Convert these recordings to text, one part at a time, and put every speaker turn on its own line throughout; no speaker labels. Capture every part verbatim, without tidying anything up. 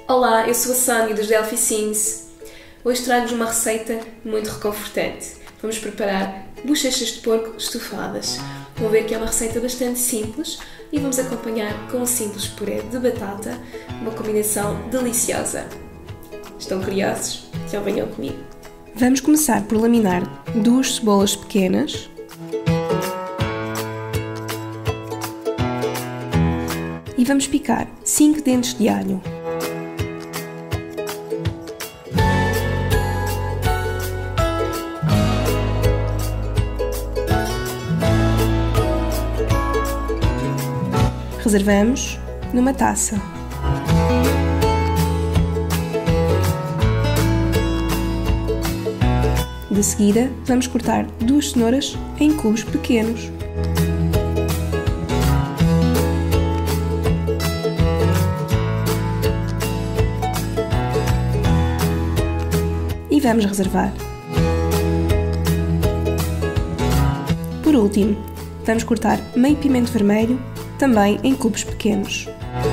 Olá, eu sou a Sónia dos Delphi Scenes. Hoje trago-vos uma receita muito reconfortante. Vamos preparar bochechas de porco estofadas. Vão ver que é uma receita bastante simples e vamos acompanhar com um simples puré de batata, uma combinação deliciosa. Estão curiosos? Então venham comigo. Vamos começar por laminar duas cebolas pequenas. E vamos picar cinco dentes de alho. Reservamos numa taça. De seguida, vamos cortar duas cenouras em cubos pequenos. E vamos reservar. Por último, vamos cortar meio pimento vermelho, também em cubos pequenos.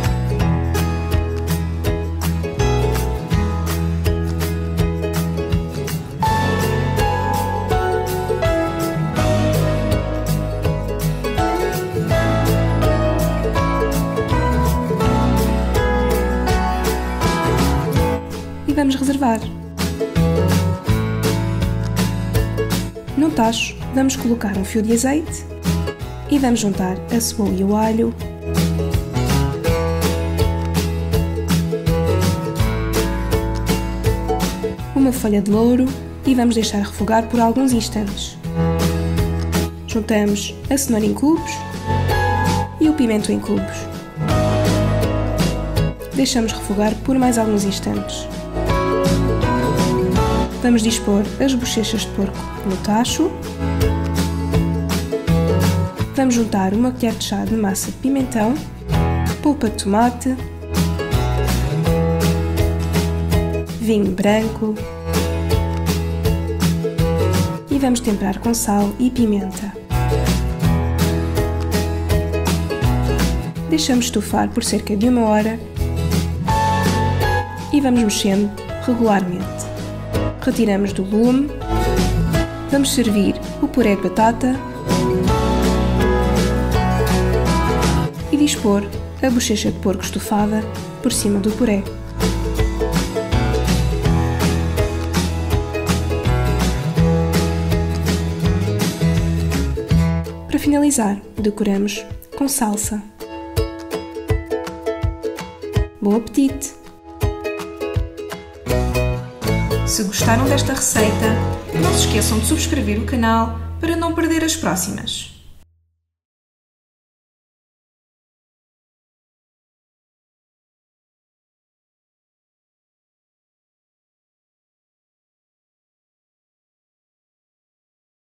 E vamos reservar. No tacho, vamos colocar um fio de azeite e vamos juntar a cebola e o alho. Uma folha de louro e vamos deixar refogar por alguns instantes. Juntamos a cenoura em cubos e o pimento em cubos. Deixamos refogar por mais alguns instantes. Vamos dispor as bochechas de porco no tacho. Vamos juntar uma colher de chá de massa de pimentão, polpa de tomate, vinho branco e vamos temperar com sal e pimenta. Deixamos estufar por cerca de uma hora e vamos mexendo regularmente. Retiramos do lume, vamos servir o puré de batata e dispor a bochecha de porco estufada por cima do puré. Para finalizar, decoramos com salsa. Bom apetite!
Se gostaram desta receita, não se esqueçam de subscrever o canal para não perder as próximas.